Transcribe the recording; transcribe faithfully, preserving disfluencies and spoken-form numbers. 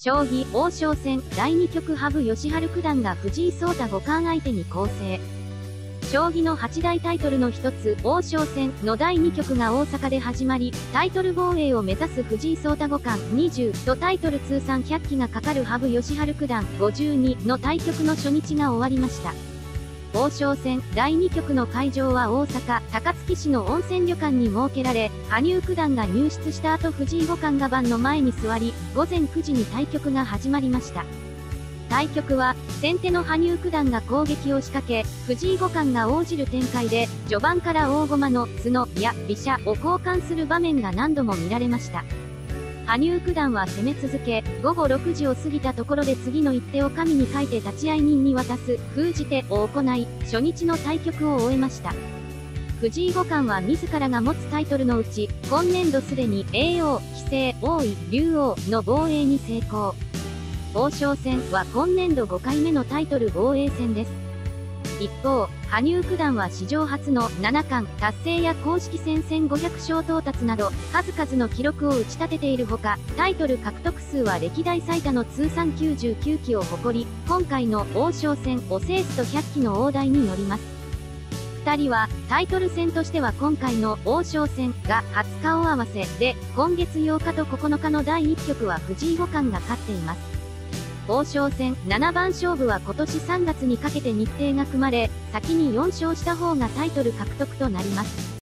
将棋王将戦だいに局羽生善治九段が藤井聡太五冠相手に攻勢。将棋の八大タイトルの一つ、王将戦のだいに局が大阪で始まり、タイトル防衛を目指す藤井聡太五冠にじゅうとタイトル通算ひゃっきがかかる羽生善治九段ごじゅうにの対局の初日が終わりました。王将戦だいに局の会場は大阪高槻市の温泉旅館に設けられ、羽生九段が入室した後、藤井五冠が盤の前に座り、ごぜんくじに対局が始まりました。対局は先手の羽生九段が攻撃を仕掛け、藤井五冠が応じる展開で、序盤から大駒の角や飛車を交換する場面が何度も見られました。羽生九段は攻め続け、ごごろくじを過ぎたところで次の一手を紙に書いて立会人に渡す封じ手を行い、初日の対局を終えました。藤井五冠は自らが持つタイトルのうち、今年度すでに叡王、棋聖、王位、竜王の防衛に成功。王将戦は今年度ごかいめのタイトル防衛戦です。一方、羽生九段は史上初の七冠達成や公式戦せんごひゃく勝到達など、数々の記録を打ち立てているほか、タイトル獲得数は歴代最多の通算きゅうじゅうきゅうきを誇り、今回の王将戦を制すとひゃっきの大台に乗ります。ふたりはタイトル戦としては今回の王将戦が初顔合わせで、今月ようかとここのかのだいいっ局は藤井五冠が勝っています。王将戦ななばん勝負は今年さんがつにかけて日程が組まれ、先によん勝した方がタイトル獲得となります。